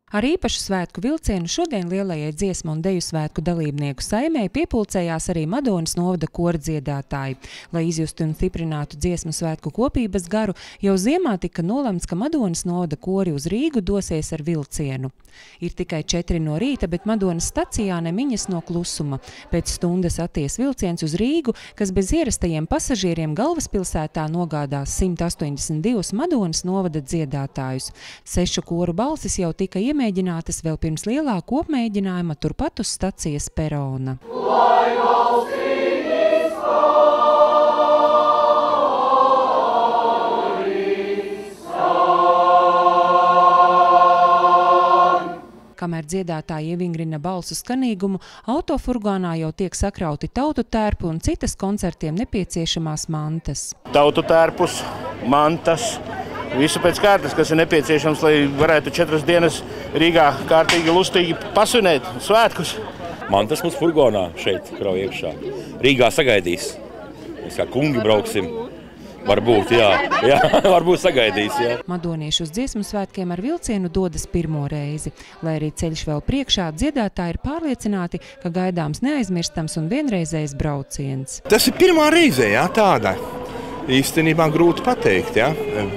Ar īpašu svētku vilcienu šodien lielajai dziesmu un deju svētku dalībnieku saimē piepulcējās arī Madonas novada kora dziedātāji. Lai izjustu un stiprinātu dziesmu svētku kopības garu, jau ziemā tika nolemts, ka Madonas novada kori uz Rīgu dosies ar vilcienu. Ir tikai 4 no rīta, bet Madonas stacijā nemiņas no klusuma. Pēc stundas atties vilciens uz Rīgu, kas bez ierastajiem pasažieriem galvaspilsētā nogādās 182 Madonas novada dziedātājus. 6 koru balsis jau tika iemēģinātas vēl pirms lielā kopmēģinājuma turpat uz stacijas perona. Kamēr dziedātāji ievingrina balsu skanīgumu, autofurgonā jau tiek sakrauti tautu tērpu un citas koncertiem nepieciešamās mantas. Tautu tērpus, mantas, visu pēc kārtas, kas ir nepieciešams, lai varētu 4 dienas Rīgā kārtīgi, lustīgi pasvinēt svētkus. Mantas mums furgonā šeit krauj iekšā. Rīgā sagaidīs. Mēs kā kungi brauksim. Varbūt, jā, varbūt sagaidīs, jā. Madonieši uz dziesmu svētkiem ar vilcienu dodas pirmo reizi. Lai arī ceļš vēl priekšā, dziedātāji ir pārliecināti, ka gaidāms neaizmirstams un vienreizējs brauciens. Tas ir pirmā reize, jā, tāda. Īstenībā grūti pateikt, jā,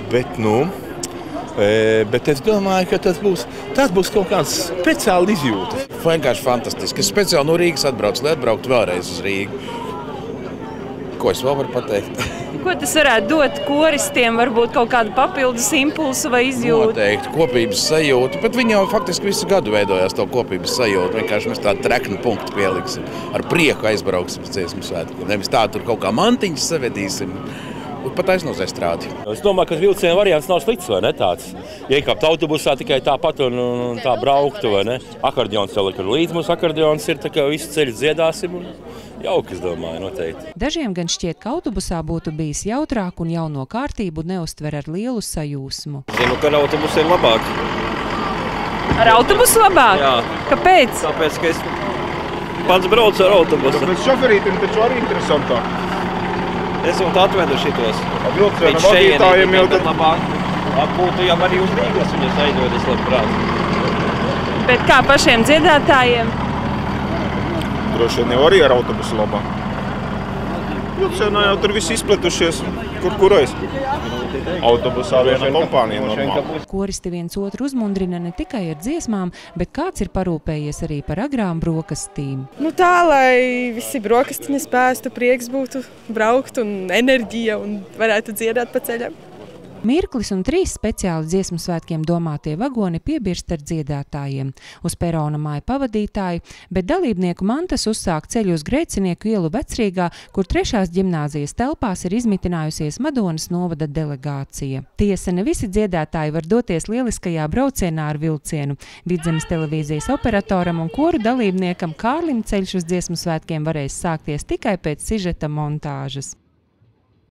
bet es domāju, ka tas būs kaut kāds speciāli izjūta. Vienkārši fantastiski. Es speciāli no Rīgas atbraucu, lai atbrauktu vēlreiz uz Rīgu. Ko es vēl varu pateikt? Ko tas varētu dot koristiem, varbūt kaut kādu papildus impulsu vai izjūtu? Noteikti, kopības sajūtu, bet viņi jau faktiski visu gadu veidojās to kopības sajūtu. Vienkārši mēs tādu treknu punktu pieliksim, ar prieku aizbrauksim uz dziesmu svētku. Nevis tā tur kaut kā mantiņas savedīsim. Pat aiznos estrādi. Es domāju, ka vilciena variants nav slikts, vai ne tāds? Ja iekāpt autobusā tikai tāpat un tā brauktu, vai ne? Akordeons jau ir līdz mums, akordeons ir, tā kā visu ceļu dziedāsim un jauki, es domāju, noteikti. Dažiem gan šķiet, ka autobusā būtu bijis jautrāk un jauno kārtību neuztver ar lielu sajūsmu. Zinu, ka ar autobusu ir labāk. Ar autobusu labāk? Jā. Kāpēc? Tāpēc, ka es pats braucu ar autobusu. Tāpēc šoferītim taču arī interesantāk. Es jau atvedu šitos. Vilciena vadītājiem jau tad labāk. Būtu jau arī uz Rīgas viņus aizdodas labprāt. Bet kā pašiem dziedātājiem? droši vien jau arī ar autobusu labāk. Vilcienā jau tur viss izpletušies, kurais. Autobusā viena kompānija normāli. Koristi viens otru uzmundrina ne tikai ar dziesmām, bet kāds ir parūpējies arī par agrām brokastīm. Tā, lai visi brokastiņi spēstu, prieks būtu braukt un enerģija un varētu dziedāt pa ceļam. Mirklis un 3 speciāli dziesmu svētkiem domātie vagoni piebirst ar dziedātājiem. Uz perona māja pavadītāji, bet dalībnieku mantas uzsāk ceļu uz Grēcinieku ielu Vecrīgā, kur 3. ģimnāzijas telpās ir izmitinājusies Madonas novada delegācija. Tiesa, ne visi dziedātāji var doties lieliskajā braucienā ar vilcienu. Vidzemes televīzijas operatoram un koru dalībniekam Kārlim ceļš uz dziesmu svētkiem varēs sākties tikai pēc sižeta montāžas.